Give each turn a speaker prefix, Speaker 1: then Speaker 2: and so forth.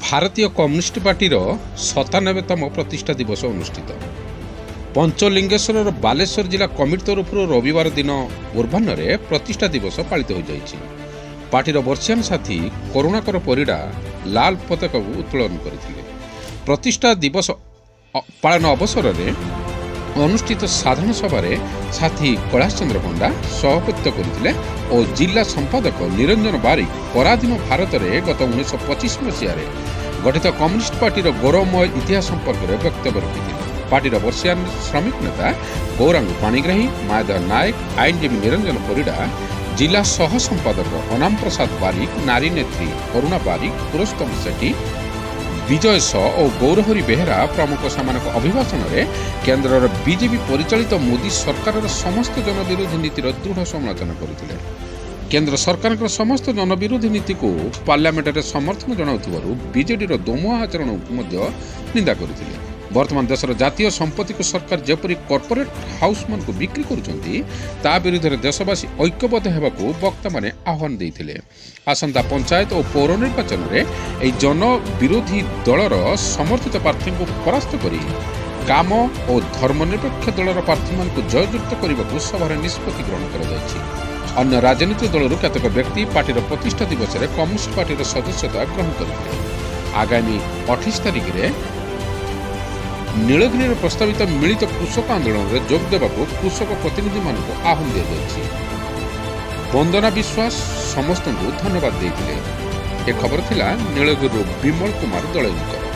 Speaker 1: भारतीय communist party 97तम प्रतिष्ठा दिवस अनुष्ठित पंचलिंगेश्वर बालेश्वर जिला कमिटी तरफ रविवार दिन पूर्वाह्न प्रतिष्ठा दिवस पालित हो जाइछि। पार्टीर वर्षियान साथी करुणाकर परिडा लाल पताका उत्तोलन करथिले। प्रतिष्ठा दिवस पालन अवसर में अनुष्ठित साधारण सभा साथी कैलाश चंद्र पंडा सभापतित्व करथिले और जिला संपादक निरंजन बारिक पराधीन भारत में गत 1925 मसीह गठित कम्युनिस्ट पार्टीर गौरवमय इतिहास संपर्क में वक्तव्य रखिथिले। पार्टीर वर्षियान श्रमिक नेता गौरांग पाणिग्राही, मायाधर नायक, आईनजीवी निरंजन परिडा, जिला सह संपादक अनाम प्रसाद बारिक, नारी नेत्री करुणा बारिक, पुरुषोत्तम सेठी, विजय स और गौरहरी बेहरा प्रमुख सामानक अभिभाषण में केन्द्र बीजेपी परिचालित मोदी सरकार समस्त जनविरोधी नीतिर दृढ़ समालोचना करथिले। केन्द्र सरकार समस्त जनविरोधी नीति को पार्लियामेंट में समर्थन जनाउथिबारु बीजेडी दोमुहा आचरण निंदा करथिले। वर्तमान देशर जातीय संपत्ति को सरकार जेपरी कॉर्पोरेट हाउस मान को बिक्री करुछंती ता विरुद्ध में देशवासी ऐक्यबद्ध हेबाकू वक्ता माने आह्वान देइथिले। आसंता पंचायत और पौर निर्वाचन में एई जन विरोधी दलर समर्थित प्रार्थी को परास्त करी काम और धर्मनिरपेक्ष दलर प्रार्थी मान को जययुक्त करने सभार निष्पत्ति ग्रहण कर अन्य राजनीतिक दलर केतक व्यक्ति पार्टीर प्रतिष्ठा दिवस में कम्युनिस्ट पार्टीर सदस्यता ग्रहण करते। आगामी 28 तारिख में नीलगिरी प्रस्तावित मिलित कृषक आंदोलन में जोग देवाक कृषक प्रतिनिधि मान आह्वान दी। वंदना विश्वास समस्त धन्यवाद देते। ए खबर थिला नीलगिरी विमल कुमार दलई।